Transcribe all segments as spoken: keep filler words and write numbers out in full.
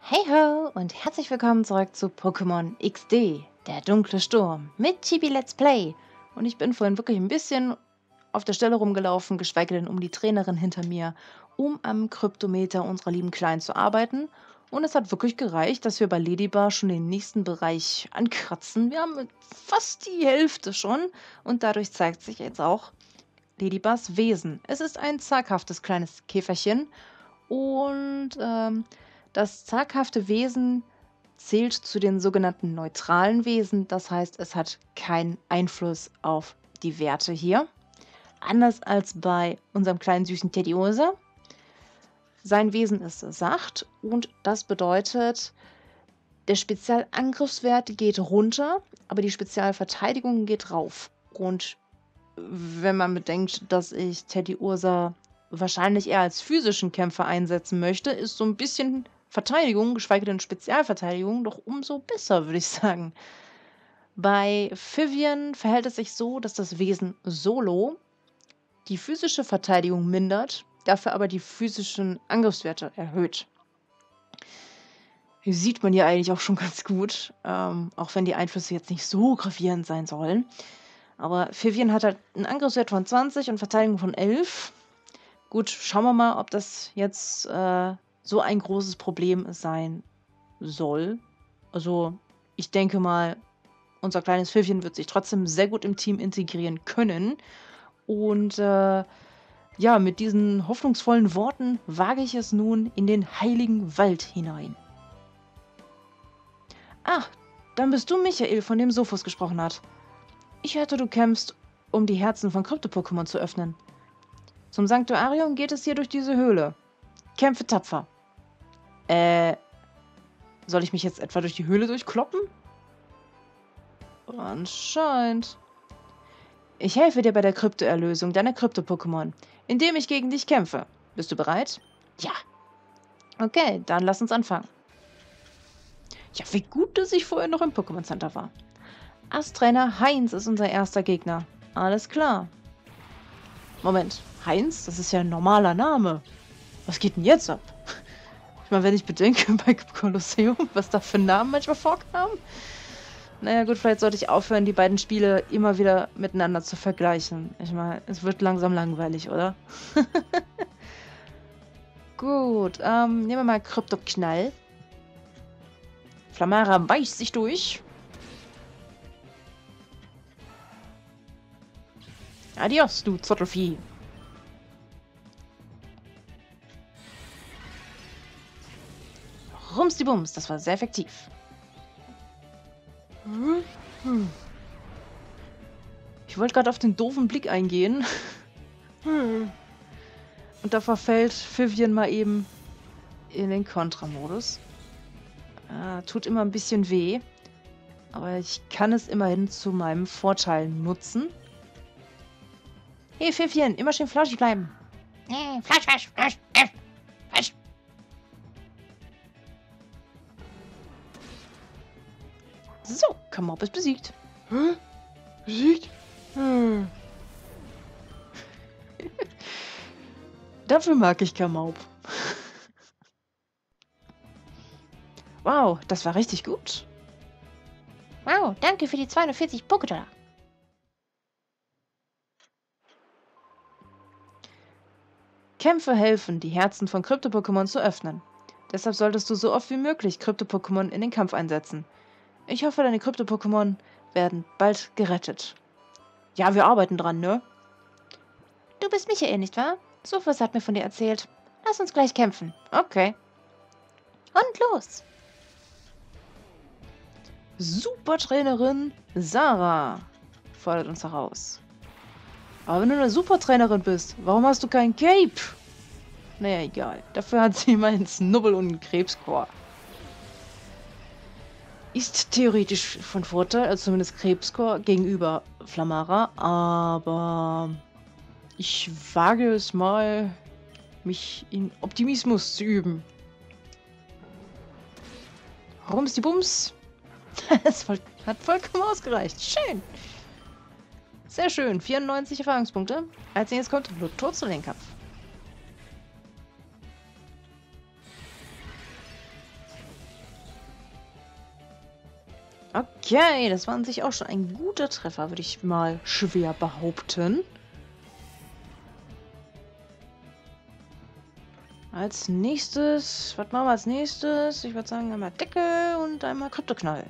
Hey ho und herzlich willkommen zurück zu Pokémon X D, der dunkle Sturm, mit Chibi Let's Play. Und ich bin vorhin wirklich ein bisschen auf der Stelle rumgelaufen, geschweige denn um die Trainerin hinter mir, um am Kryptometer unserer lieben Kleinen zu arbeiten. Und es hat wirklich gereicht, dass wir bei Ladybar schon den nächsten Bereich ankratzen. Wir haben fast die Hälfte schon und dadurch zeigt sich jetzt auch Ladybars Wesen. Es ist ein zaghaftes kleines Käferchen und ähm, das zaghafte Wesen zählt zu den sogenannten neutralen Wesen. Das heißt, es hat keinen Einfluss auf die Werte hier. Anders als bei unserem kleinen süßen Teddiursa. Sein Wesen ist sacht und das bedeutet, der Spezialangriffswert geht runter, aber die Spezialverteidigung geht rauf. Und wenn man bedenkt, dass ich Teddiursa wahrscheinlich eher als physischen Kämpfer einsetzen möchte, ist so ein bisschen Verteidigung, geschweige denn Spezialverteidigung, doch umso besser, würde ich sagen. Bei Vivian verhält es sich so, dass das Wesen Solo die physische Verteidigung mindert, dafür aber die physischen Angriffswerte erhöht. Hier sieht man ja eigentlich auch schon ganz gut, ähm, auch wenn die Einflüsse jetzt nicht so gravierend sein sollen. Aber Vivian hat halt einen Angriffswert von zwanzig und Verteidigung von elf. Gut, schauen wir mal, ob das jetzt äh, so ein großes Problem sein soll. Also, ich denke mal, unser kleines Pfiffchen wird sich trotzdem sehr gut im Team integrieren können. Und äh, ja, mit diesen hoffnungsvollen Worten wage ich es nun in den heiligen Wald hinein. Ach, dann bist du Michael, von dem Sophus gesprochen hat. Ich hörte, du kämpfst, um die Herzen von Krypto-Pokémon zu öffnen. Zum Sanktuarium geht es hier durch diese Höhle. Kämpfe tapfer. Äh, soll ich mich jetzt etwa durch die Höhle durchkloppen? Anscheinend. Ich helfe dir bei der Kryptoerlösung deiner Krypto-Pokémon, indem ich gegen dich kämpfe. Bist du bereit? Ja. Okay, dann lass uns anfangen. Ja, wie gut, dass ich vorher noch im Pokémon Center war. Ast-Trainer Heinz ist unser erster Gegner. Alles klar. Moment, Heinz? Das ist ja ein normaler Name. Was geht denn jetzt ab? Ich meine, wenn ich bedenke, bei Kolosseum, was da für Namen manchmal vorkamen. Naja gut, vielleicht sollte ich aufhören, die beiden Spiele immer wieder miteinander zu vergleichen. Ich meine, es wird langsam langweilig, oder? Gut, ähm, nehmen wir mal Kryptoknall. Flamara beißt sich durch. Adios, du Zottelvieh. Rumsdibums, das war sehr effektiv. Ich wollte gerade auf den doofen Blick eingehen. Und da verfällt Vivian mal eben in den Kontramodus. Ah, tut immer ein bisschen weh. Aber ich kann es immerhin zu meinem Vorteil nutzen. Hey Vivian, immer schön flauschig bleiben. Nee, Fleisch, Fleisch, Fleisch, Fleisch, Fleisch. So, Kamop ist besiegt. Hä? Besiegt? Hm. Dafür mag ich Kamaup. Wow, das war richtig gut. Wow, danke für die zweihundertvierzig Pokédollar. Kämpfe helfen, die Herzen von Krypto-Pokémon zu öffnen. Deshalb solltest du so oft wie möglich Krypto-Pokémon in den Kampf einsetzen. Ich hoffe, deine Krypto-Pokémon werden bald gerettet. Ja, wir arbeiten dran, ne? Du bist Michael, nicht wahr? Sophus hat mir von dir erzählt. Lass uns gleich kämpfen. Okay. Und los. Supertrainerin Sarah fordert uns heraus. Aber wenn du eine Supertrainerin bist, warum hast du kein Cape? Naja, egal. Dafür hat sie immer einen Snubbel und einen Krebscore. Ist theoretisch von Vorteil, also zumindest Krebscore gegenüber Flamara, aber ich wage es mal, mich in Optimismus zu üben. Rums die Bums. Es hat vollkommen ausgereicht. Schön. Sehr schön. vierundneunzig Erfahrungspunkte. Als nächstes kommt Lotto-Kampf. Okay, das war an sich auch schon ein guter Treffer, würde ich mal schwer behaupten. Als nächstes, was machen wir als nächstes? Ich würde sagen, einmal Decke und einmal Kryptoknall.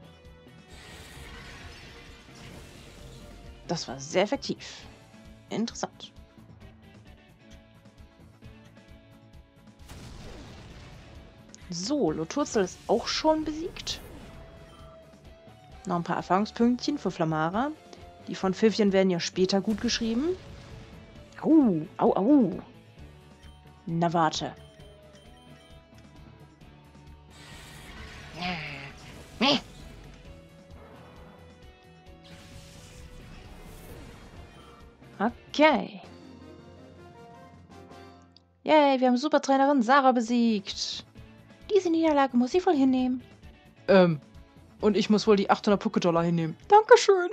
Das war sehr effektiv. Interessant. So, Loturzel ist auch schon besiegt. Noch ein paar Erfahrungspünktchen für Flamara. Die von Pfiffchen werden ja später gut geschrieben. Au, au, au. Na warte. Okay. Yay, wir haben Supertrainerin Sarah besiegt. Diese Niederlage muss ich wohl hinnehmen. Ähm, und ich muss wohl die achthundert Poké-Dollar hinnehmen. Dankeschön.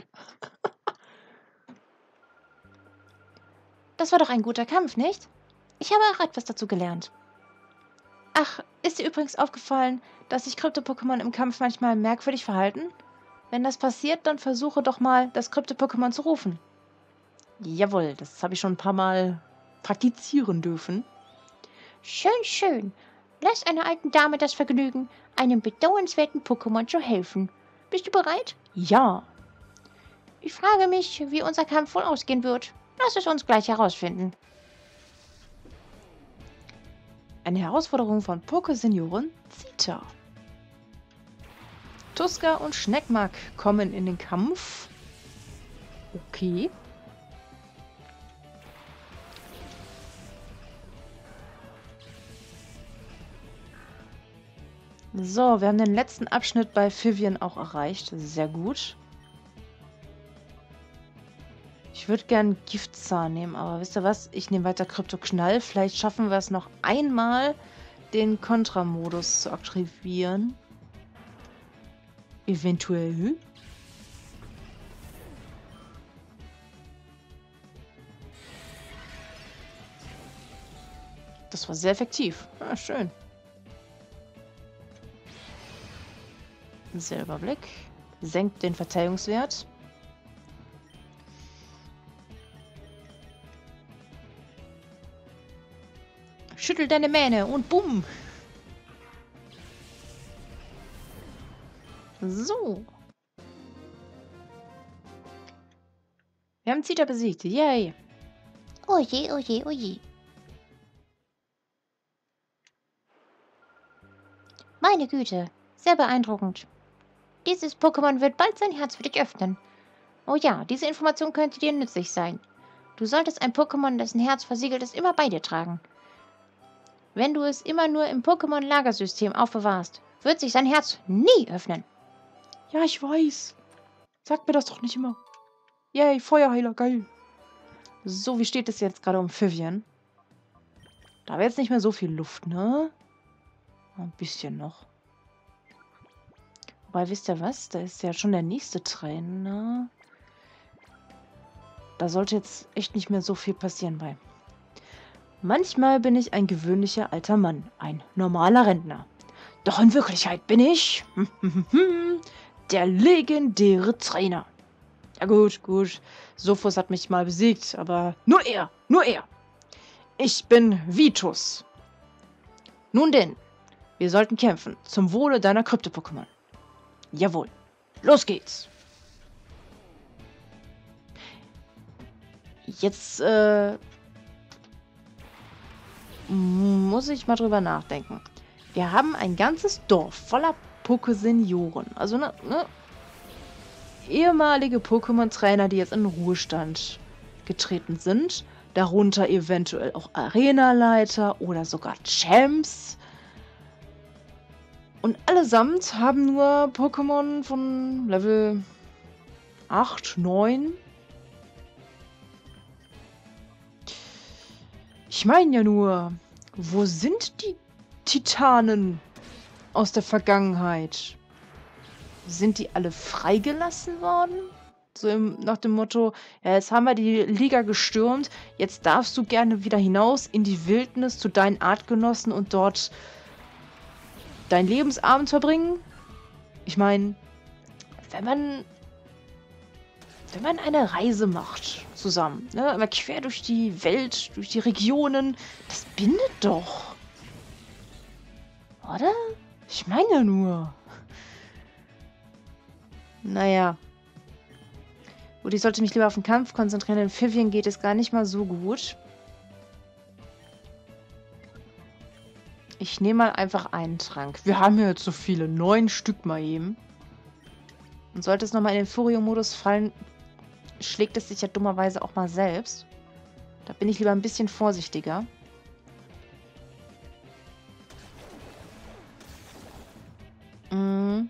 Das war doch ein guter Kampf, nicht? Ich habe auch etwas dazu gelernt. Ach, ist dir übrigens aufgefallen, dass sich Krypto-Pokémon im Kampf manchmal merkwürdig verhalten? Wenn das passiert, dann versuche doch mal, das Krypto-Pokémon zu rufen. Jawohl, das habe ich schon ein paar Mal praktizieren dürfen. Schön, schön. Lass einer alten Dame das Vergnügen, einem bedauernswerten Pokémon zu helfen. Bist du bereit? Ja. Ich frage mich, wie unser Kampf wohl ausgehen wird. Lass es uns gleich herausfinden. Eine Herausforderung von Poké-Senioren Zita. Tuska und Schneckmark kommen in den Kampf. Okay. So, wir haben den letzten Abschnitt bei Pfiffchen auch erreicht. Sehr gut. Ich würde gern Giftzahn nehmen, aber wisst ihr was? Ich nehme weiter Kryptoknall. Vielleicht schaffen wir es noch einmal, den Kontramodus zu aktivieren. Eventuell. Das war sehr effektiv. Ah, schön. Silberblick. Senkt den Verteidigungswert. Schüttel deine Mähne und bumm. So. Wir haben Zita besiegt. Yay. Oje, oje, oje. Meine Güte, sehr beeindruckend. Dieses Pokémon wird bald sein Herz für dich öffnen. Oh ja, diese Information könnte dir nützlich sein. Du solltest ein Pokémon, dessen Herz versiegelt ist, immer bei dir tragen. Wenn du es immer nur im Pokémon-Lagersystem aufbewahrst, wird sich sein Herz nie öffnen. Ja, ich weiß. Sag mir das doch nicht immer. Yay, Feuerheiler, geil. So, wie steht es jetzt gerade um Pfiffchen? Da wäre jetzt nicht mehr so viel Luft, ne? Ein bisschen noch. Wobei, wisst ihr was? Da ist ja schon der nächste Trainer. Da sollte jetzt echt nicht mehr so viel passieren bei. Manchmal bin ich ein gewöhnlicher alter Mann, ein normaler Rentner. Doch in Wirklichkeit bin ich der legendäre Trainer. Ja gut, gut. Sophos hat mich mal besiegt, aber nur er, nur er. Ich bin Vitus. Nun denn, wir sollten kämpfen, zum Wohle deiner Krypto-Pokémon. Jawohl, los geht's. Jetzt, äh... muss ich mal drüber nachdenken. Wir haben ein ganzes Dorf voller Poké-Senioren. Also, ne, ne? Ehemalige Pokémon-Trainer, die jetzt in Ruhestand getreten sind. Darunter eventuell auch Arenaleiter oder sogar Champs. Und allesamt haben nur Pokémon von Level acht, neun. Ich meine ja nur, wo sind die Titanen aus der Vergangenheit? Sind die alle freigelassen worden? So im, nach dem Motto, ja, jetzt haben wir die Liga gestürmt, jetzt darfst du gerne wieder hinaus in die Wildnis zu deinen Artgenossen und dort dein Lebensabend verbringen? Ich meine, wenn man, wenn man eine Reise macht zusammen, ne, aber quer durch die Welt, durch die Regionen, das bindet doch. Oder? Ich meine nur. Naja. Gut, ich sollte mich lieber auf den Kampf konzentrieren, denn Vivian geht es gar nicht mal so gut. Ich nehme mal einfach einen Trank. Wir haben ja jetzt so viele. Neun Stück mal eben. Und sollte es nochmal in den Furio-Modus fallen, schlägt es sich ja dummerweise auch mal selbst. Da bin ich lieber ein bisschen vorsichtiger. Mhm.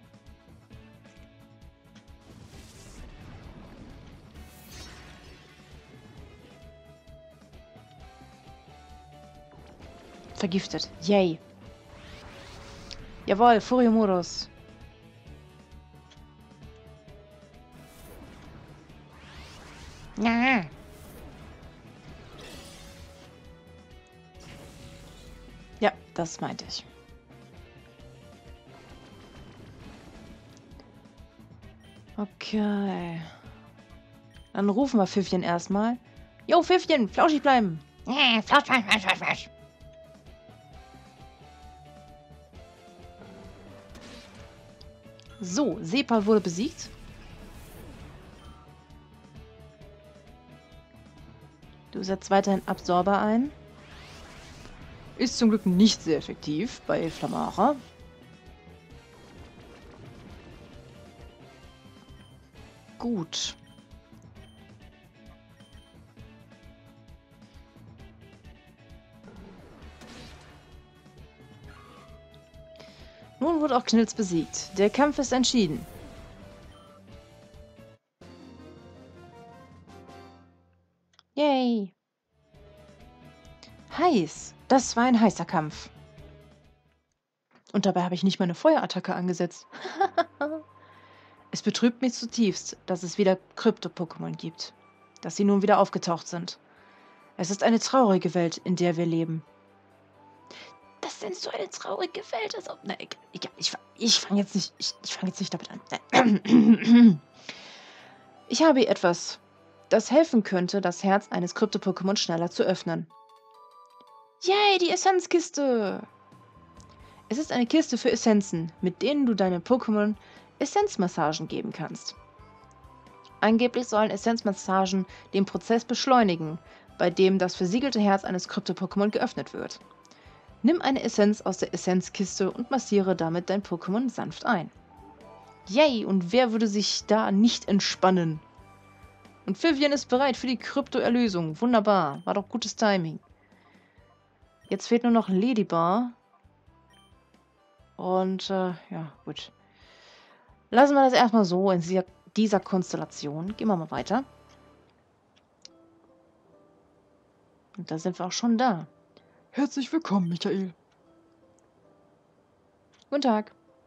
Vergiftet. Yay. Jawohl, Furio-Modus. Ja. Ja, das meinte ich. Okay. Dann rufen wir Pfiffchen erstmal. Jo, Pfiffchen, flauschig bleiben. Ja, flausch, flausch, flausch, flausch, flausch. So, Sepal wurde besiegt. Du setzt weiterhin Absorber ein. Ist zum Glück nicht sehr effektiv bei Flamara. Gut. Nun wurde auch Knilz besiegt. Der Kampf ist entschieden. Yay. Heiß. Das war ein heißer Kampf. Und dabei habe ich nicht meine Feuerattacke angesetzt. Es betrübt mich zutiefst, dass es wieder Krypto-Pokémon gibt. Dass sie nun wieder aufgetaucht sind. Es ist eine traurige Welt, in der wir leben. Das sind so eine traurige Welt. Also, na, ich, ich, ich, ich fange jetzt nicht, ich, ich fange jetzt nicht damit an. Ich habe etwas, das helfen könnte, das Herz eines Krypto-Pokémon schneller zu öffnen. Yay, die Essenzkiste! Es ist eine Kiste für Essenzen, mit denen du deinen Pokémon Essenzmassagen geben kannst. Angeblich sollen Essenzmassagen den Prozess beschleunigen, bei dem das versiegelte Herz eines Krypto-Pokémon geöffnet wird. Nimm eine Essenz aus der Essenzkiste und massiere damit dein Pokémon sanft ein. Yay, und wer würde sich da nicht entspannen? Und Vivian ist bereit für die Krypto-Erlösung. Wunderbar, war doch gutes Timing. Jetzt fehlt nur noch Ladybar. Und, äh, ja, gut. Lassen wir das erstmal so in dieser, dieser Konstellation. Gehen wir mal weiter. Und da sind wir auch schon da. Herzlich willkommen, Michael. Guten Tag.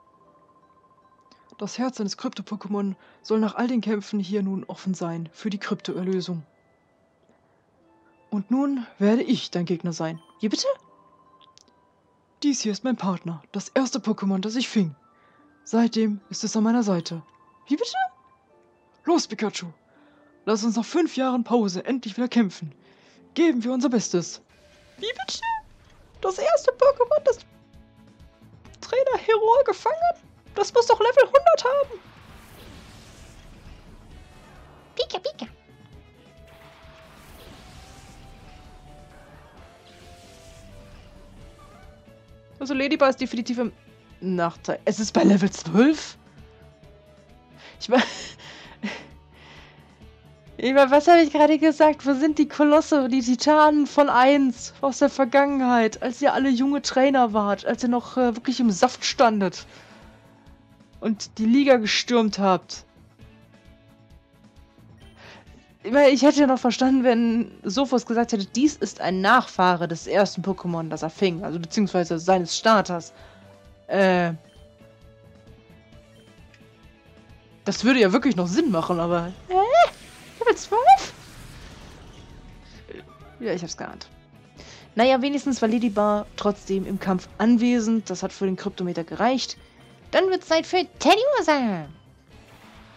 Das Herz eines Krypto-Pokémon soll nach all den Kämpfen hier nun offen sein für die Krypto-Erlösung. Und nun werde ich dein Gegner sein. Wie bitte? Dies hier ist mein Partner, das erste Pokémon, das ich fing. Seitdem ist es an meiner Seite. Wie bitte? Los, Pikachu! Lass uns nach fünf Jahren Pause endlich wieder kämpfen. Geben wir unser Bestes. Wie bitte? Das erste Pokémon, das Trainer Hero gefangen hat? Das muss doch Level hundert haben. Pika, Pika. Also Ladybar ist definitiv im Nachteil. Es ist bei Level zwölf? Ich meine... Ich meine, was habe ich gerade gesagt? Wo sind die Kolosse, die Titanen von eins aus der Vergangenheit, als ihr alle junge Trainer wart, als ihr noch äh, wirklich im Saft standet und die Liga gestürmt habt? Ich meine, ich hätte ja noch verstanden, wenn Sophos gesagt hätte, dies ist ein Nachfahre des ersten Pokémon, das er fing, also beziehungsweise seines Starters. Äh... Das würde ja wirklich noch Sinn machen, aber... Äh? Level zwölf? Ja, ich hab's geahnt. Naja, wenigstens war Ladybar trotzdem im Kampf anwesend. Das hat für den Kryptometer gereicht. Dann wird's Zeit für Teddiursa.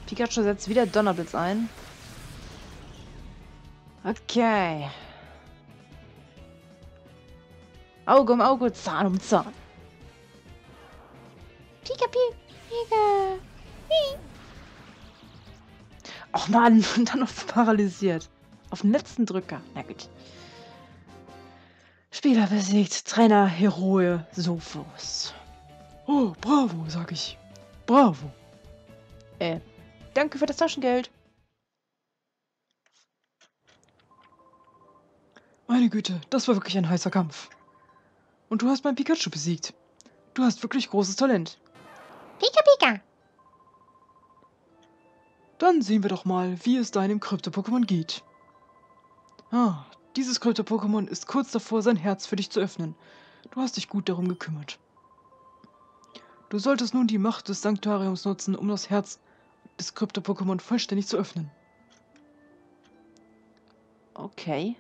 Pikachu setzt wieder Donnerblitz ein. Okay. Auge um Auge, Zahn um Zahn. Pika, Pika, Pika. Och Mann, und dann noch paralysiert. Auf den letzten Drücker. Na gut. Spieler besiegt, Trainer Heroe Sophos. Oh, bravo, sag ich. Bravo. Äh, danke für das Taschengeld. Meine Güte, das war wirklich ein heißer Kampf. Und du hast mein Pikachu besiegt. Du hast wirklich großes Talent. Pika, Pika. Dann sehen wir doch mal, wie es deinem Krypto-Pokémon geht. Ah, dieses Krypto-Pokémon ist kurz davor, sein Herz für dich zu öffnen. Du hast dich gut darum gekümmert. Du solltest nun die Macht des Sanktuariums nutzen, um das Herz des Krypto-Pokémon vollständig zu öffnen. Okay.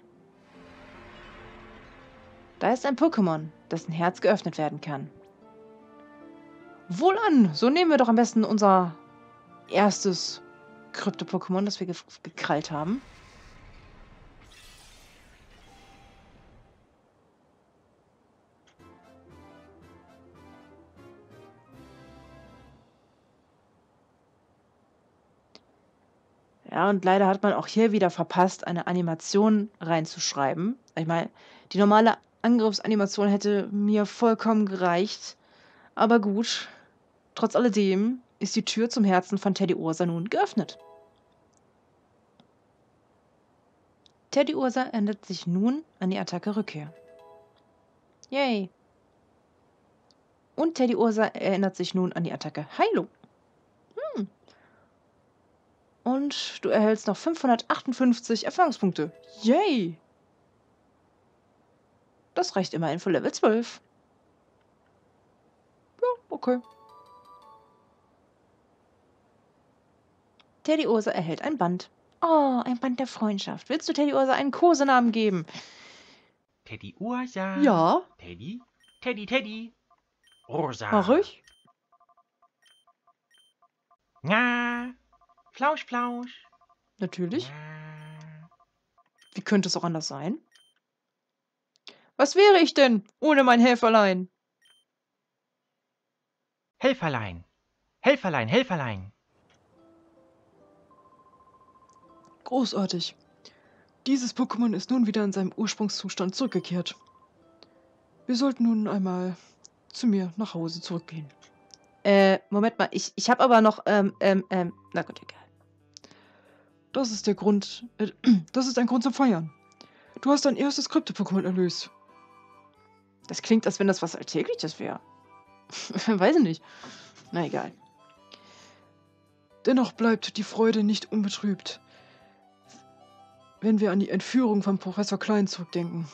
Da ist ein Pokémon, dessen Herz geöffnet werden kann. Wohlan! So nehmen wir doch am besten unser erstes Krypto-Pokémon, das wir ge gekrallt haben. Ja, und leider hat man auch hier wieder verpasst, eine Animation reinzuschreiben. Ich meine, die normale Angriffsanimation hätte mir vollkommen gereicht. Aber gut, trotz alledem ist die Tür zum Herzen von Teddiursa nun geöffnet. Teddiursa ändert sich nun an die Attacke Rückkehr. Yay! Und Teddiursa erinnert sich nun an die Attacke Heilung. Hm. Und du erhältst noch fünfhundertachtundfünfzig Erfahrungspunkte. Yay! Das reicht immerhin für Level zwölf. Ja, okay. Teddiursa erhält ein Band. Oh, ein Band der Freundschaft. Willst du Teddiursa einen Kosenamen geben? Teddiursa. Ja. Teddy. Teddy, Teddy. Ursa. Mach ich? Ja. Flausch, Flausch. Natürlich. Ja. Wie könnte es auch anders sein? Was wäre ich denn ohne mein Helferlein? Helferlein. Helferlein, Helferlein. Großartig. Dieses Pokémon ist nun wieder in seinem Ursprungszustand zurückgekehrt. Wir sollten nun einmal zu mir nach Hause zurückgehen. Äh, Moment mal. Ich, ich habe aber noch, ähm, ähm, ähm, na gut, egal. Das ist der Grund, äh, das ist ein Grund zum Feiern. Du hast dein erstes Krypto-Pokémon erlöst. Das klingt, als wenn das was Alltägliches wäre. Weiß ich nicht. Na egal. Dennoch bleibt die Freude nicht unbetrübt, wenn wir an die Entführung von Professor Klein zurückdenken.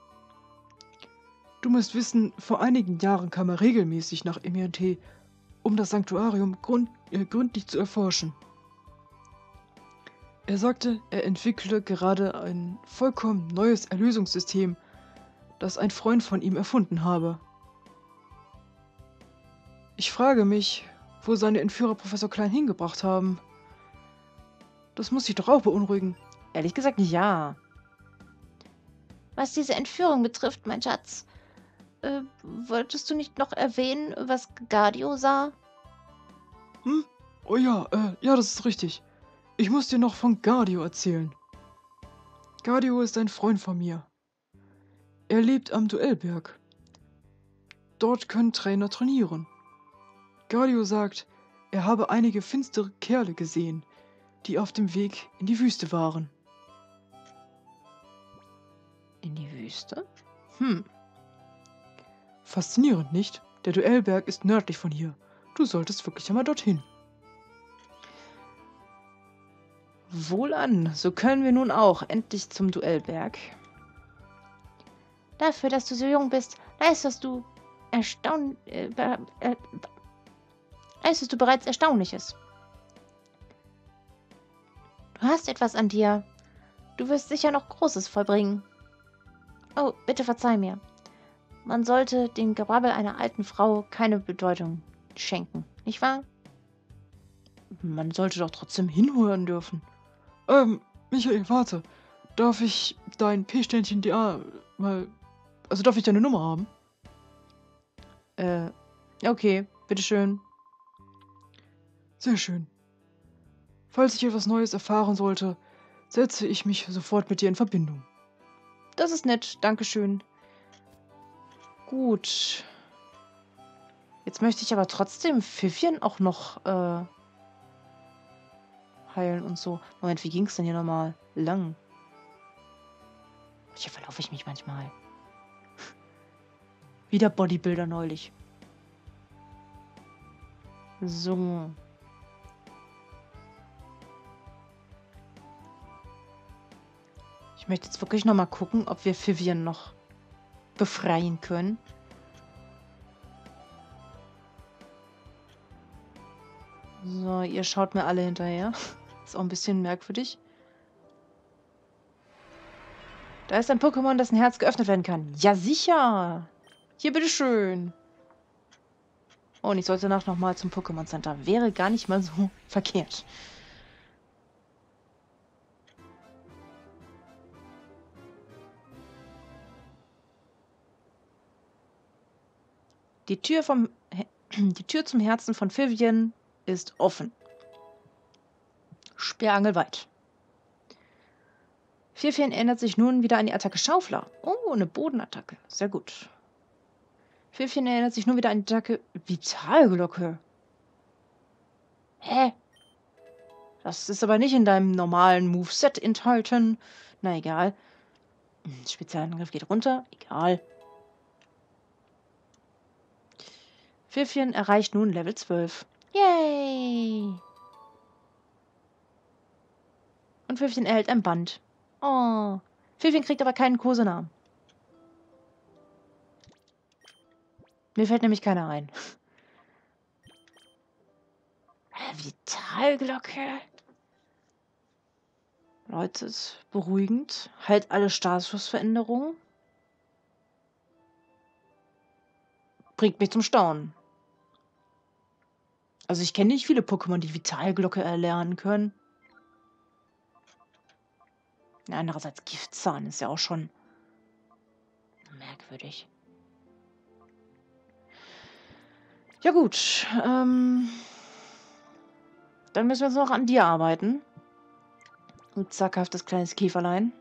Du musst wissen, vor einigen Jahren kam er regelmäßig nach M I T, um das Sanktuarium grund, äh, gründlich zu erforschen. Er sagte, er entwickle gerade ein vollkommen neues Erlösungssystem, das ein Freund von ihm erfunden habe. Ich frage mich, wo seine Entführer Professor Klein hingebracht haben. Das muss dich doch auch beunruhigen. Ehrlich gesagt, ja. Was diese Entführung betrifft, mein Schatz, äh, wolltest du nicht noch erwähnen, was Gardio sah? Hm? Oh ja, äh, ja, das ist richtig. Ich muss dir noch von Gardio erzählen. Gardio ist ein Freund von mir. Er lebt am Duellberg. Dort können Trainer trainieren. Gardio sagt, er habe einige finstere Kerle gesehen, die auf dem Weg in die Wüste waren. In die Wüste? Hm. Faszinierend, nicht? Der Duellberg ist nördlich von hier. Du solltest wirklich einmal dorthin. Wohlan, so können wir nun auch endlich zum Duellberg. Dafür, dass du so jung bist, leistest du erstaun äh, äh, leistest du bereits Erstaunliches. Du hast etwas an dir. Du wirst sicher noch Großes vollbringen. Oh, bitte verzeih mir. Man sollte dem Gebrabbel einer alten Frau keine Bedeutung schenken, nicht wahr? man sollte doch trotzdem hinhören dürfen. Ähm, Michael, warte. Darf ich dein P-Sternchen D A mal... Also darf ich deine Nummer haben? Äh, okay, bitteschön. Sehr schön. Falls ich etwas Neues erfahren sollte, setze ich mich sofort mit dir in Verbindung. Das ist nett, dankeschön. Gut. Jetzt möchte ich aber trotzdem Pfiffchen auch noch äh, heilen und so. Moment, wie ging's denn hier nochmal? Lang. Hier verlaufe ich mich manchmal. Wie der Bodybuilder neulich. So. Ich möchte jetzt wirklich nochmal gucken, ob wir Pfiffchen noch befreien können. So, ihr schaut mir alle hinterher. Ist auch ein bisschen merkwürdig. Da ist ein Pokémon, dessen Herz geöffnet werden kann. Ja, sicher. Hier, bitteschön. Oh, und ich sollte nach nochmal zum Pokémon Center. Wäre gar nicht mal so verkehrt. Die Tür vom... Die Tür zum Herzen von Pfiffchen ist offen. Sperrangelweit. Pfiffchen erinnert sich nun wieder an die Attacke Schaufler. Oh, eine Bodenattacke. Sehr gut. Pfiffchen erinnert sich nun wieder an die Attacke Vitalglocke. Hä? Das ist aber nicht in deinem normalen Moveset enthalten. Na egal. Spezialangriff geht runter. Egal. Pfiffchen erreicht nun Level zwölf. Yay! Und Pfiffchen erhält ein Band. Oh. Pfiffchen kriegt aber keinen Kosenamen. Mir fällt nämlich keiner ein. Vitalglocke. Leute, ist beruhigend. Halt alle Statusveränderungen. Bringt mich zum Staunen. Also ich kenne nicht viele Pokémon, die Vitalglocke erlernen können. Andererseits Giftzahn ist ja auch schon merkwürdig. Ja gut, ähm, dann müssen wir jetzt noch an dir arbeiten. Du zackhaftes kleines Käferlein.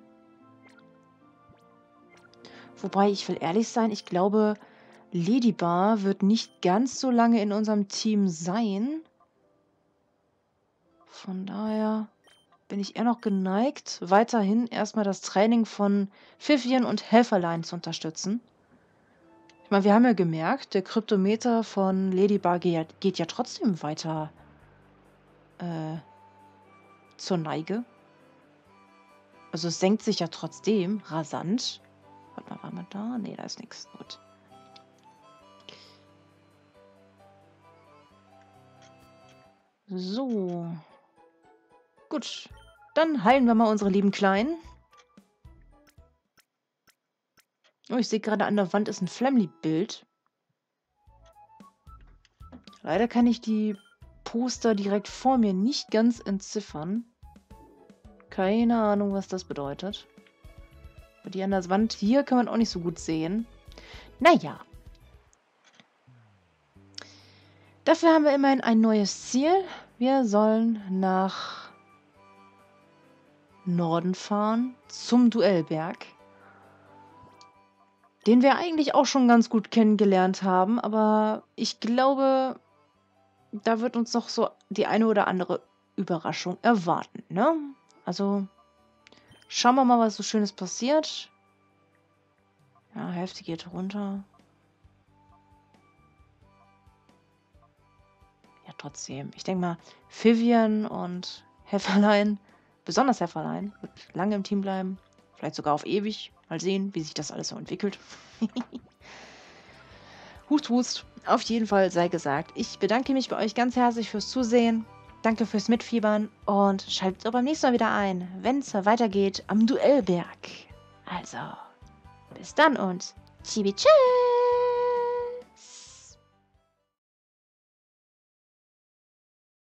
Wobei, ich will ehrlich sein, ich glaube, Ladybar wird nicht ganz so lange in unserem Team sein. Von daher bin ich eher noch geneigt, weiterhin erstmal das Training von Pfiffchen und Helferlein zu unterstützen. Ich meine, wir haben ja gemerkt, der Kryptometer von Ladybar geht, geht ja trotzdem weiter äh, zur Neige. Also es senkt sich ja trotzdem rasant. Warte mal, waren wir da? Nee, da ist nichts. Gut. So. Gut. Dann heilen wir mal unsere lieben Kleinen. Oh, ich sehe gerade an der Wand ist ein Flamly-Bild. Leider kann ich die Poster direkt vor mir nicht ganz entziffern. Keine Ahnung, was das bedeutet. Aber die an der Wand hier kann man auch nicht so gut sehen. Naja. Dafür haben wir immerhin ein neues Ziel. Wir sollen nach Norden fahren, zum Duellberg. Den wir eigentlich auch schon ganz gut kennengelernt haben, aber ich glaube, da wird uns noch so die eine oder andere Überraschung erwarten, ne? Also, schauen wir mal, was so Schönes passiert. Ja, Hälfte geht runter. Ja, trotzdem. Ich denke mal, Pfiffchen und Helferlein, besonders Helferlein, wird lange im Team bleiben. Vielleicht sogar auf ewig. Mal sehen, wie sich das alles so entwickelt. Hust, hust. Auf jeden Fall sei gesagt, ich bedanke mich bei euch ganz herzlich fürs Zusehen. Danke fürs Mitfiebern und schaltet auch beim nächsten Mal wieder ein, wenn es weitergeht am Duellberg. Also, bis dann und Chibi Tschüss!